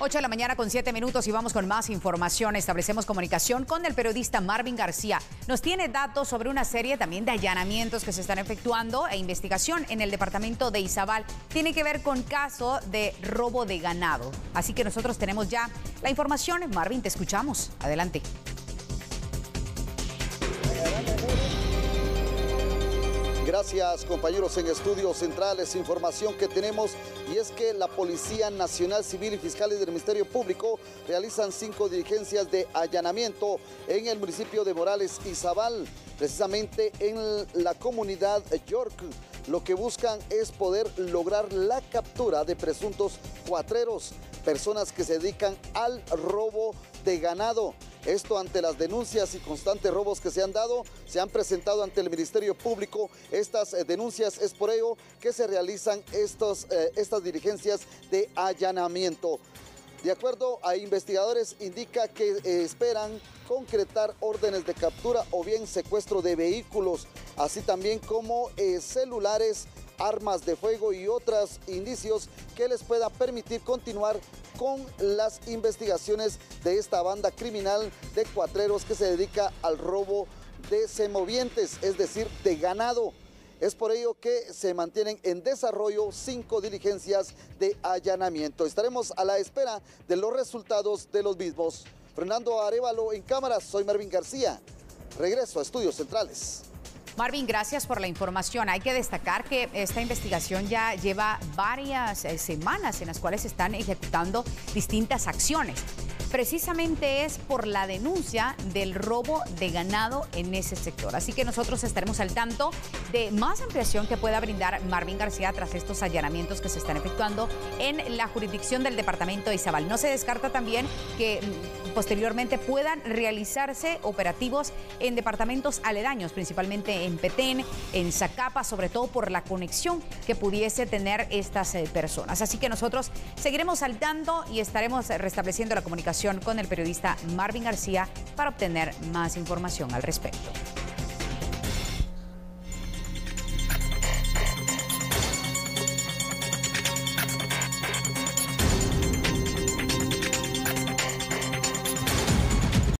8 de la mañana con 7 minutos y vamos con más información. Establecemos comunicación con el periodista Marvin García. Nos tiene datos sobre una serie también de allanamientos que se están efectuando e investigación en el departamento de Izabal. Tiene que ver con caso de robo de ganado. Así que nosotros tenemos ya la información. Marvin, te escuchamos. Adelante. Gracias, compañeros en Estudios Centrales. Información que tenemos, y es que la Policía Nacional Civil y Fiscales del Ministerio Público realizan 5 diligencias de allanamiento en el municipio de Morales, Izabal, precisamente en la comunidad York. Lo que buscan es poder lograr la captura de presuntos cuatreros, personas que se dedican al robo de ganado. Esto ante las denuncias y constantes robos que se han dado, se han presentado ante el Ministerio Público. Estas denuncias, es por ello que se realizan estas diligencias de allanamiento. De acuerdo a investigadores, indica que esperan concretar órdenes de captura o bien secuestro de vehículos, así también como celulares, armas de fuego y otros indicios que les pueda permitir continuar con las investigaciones de esta banda criminal de cuatreros que se dedica al robo de semovientes, es decir, de ganado. Es por ello que se mantienen en desarrollo 5 diligencias de allanamiento. Estaremos a la espera de los resultados de los mismos. Fernando Arévalo en cámaras, soy Marvin García. Regreso a Estudios Centrales. Marvin, gracias por la información. Hay que destacar que esta investigación ya lleva varias semanas en las cuales se están ejecutando distintas acciones. Precisamente es por la denuncia del robo de ganado en ese sector. Así que nosotros estaremos al tanto de más ampliación que pueda brindar Marvin García tras estos allanamientos que se están efectuando en la jurisdicción del departamento de Izabal. No se descarta también que posteriormente puedan realizarse operativos en departamentos aledaños, principalmente en Petén, en Zacapa, sobre todo por la conexión que pudiese tener estas personas. Así que nosotros seguiremos al tanto y estaremos restableciendo la comunicación con el periodista Marvin García para obtener más información al respecto.